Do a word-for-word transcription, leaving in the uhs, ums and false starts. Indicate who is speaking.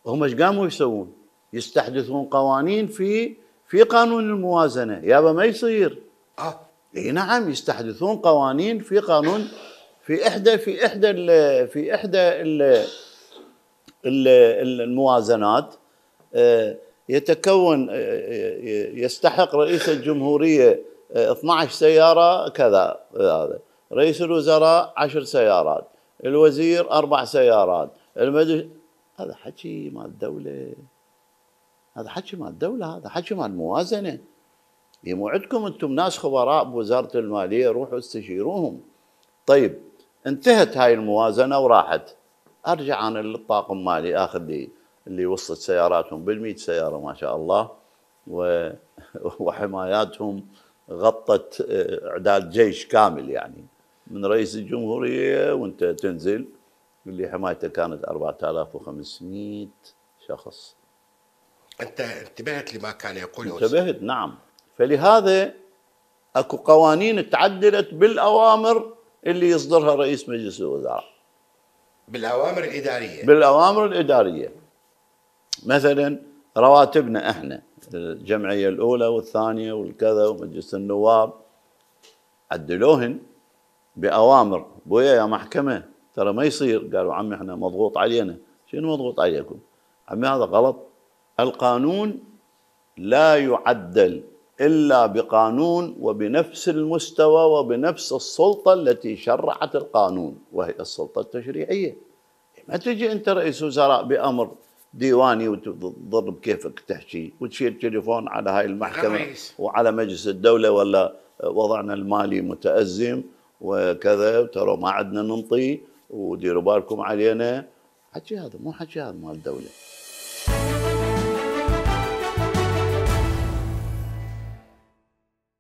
Speaker 1: هم ايش قاموا يسوون؟ يستحدثون قوانين في في قانون الموازنه، يابا ما يصير.
Speaker 2: اه
Speaker 1: اي نعم، يستحدثون قوانين في قانون في احدى في احدى ال في احدى ال ال الموازنات. يتكون يستحق رئيس الجمهوريه اثنعش سياره كذا، هذا رئيس الوزراء عشر سيارات، الوزير اربع سيارات، المدرس. هذا حكي مال الدوله، هذا حكي مال الدوله، هذا حكي مال الموازنه. مو عندكم انتم ناس خبراء بوزاره الماليه، روحوا استشيروهم. طيب انتهت هاي الموازنه وراحت، ارجع انا للطاقم مالي اخذ لي اللي وصلت سياراتهم بالمئة سياره ما شاء الله، و... وحماياتهم غطت اعداد جيش كامل، يعني من رئيس الجمهوريه وانت تنزل اللي حمايته كانت أربعة آلاف وخمسمئة شخص.
Speaker 2: انت انتبهت لما كان يقوله؟
Speaker 1: انتبهت، نعم. فلهذا اكو قوانين تعدلت بالاوامر اللي يصدرها رئيس مجلس الوزراء،
Speaker 2: بالاوامر الاداريه.
Speaker 1: بالاوامر الاداريه. مثلا رواتبنا احنا، الجمعيه الاولى والثانيه والكذا ومجلس النواب، عدلوهن باوامر. بويا يا محكمه ترى ما يصير. قالوا عمي احنا مضغوط علينا. شنو مضغوط عليكم؟ عمي هذا غلط. القانون لا يعدل إلا بقانون وبنفس المستوى وبنفس السلطة التي شرعت القانون، وهي السلطة التشريعية. ما تجي أنت رئيس وزراء بأمر ديواني وتضرب كيفك تحكي وتشيل تليفون على هاي المحكمة وعلى مجلس الدولة، ولا وضعنا المالي متأزم وكذا ترى ما عندنا ننطي وديروا بالكم علينا. حكي هذا مو حكي هذا مال الدولة.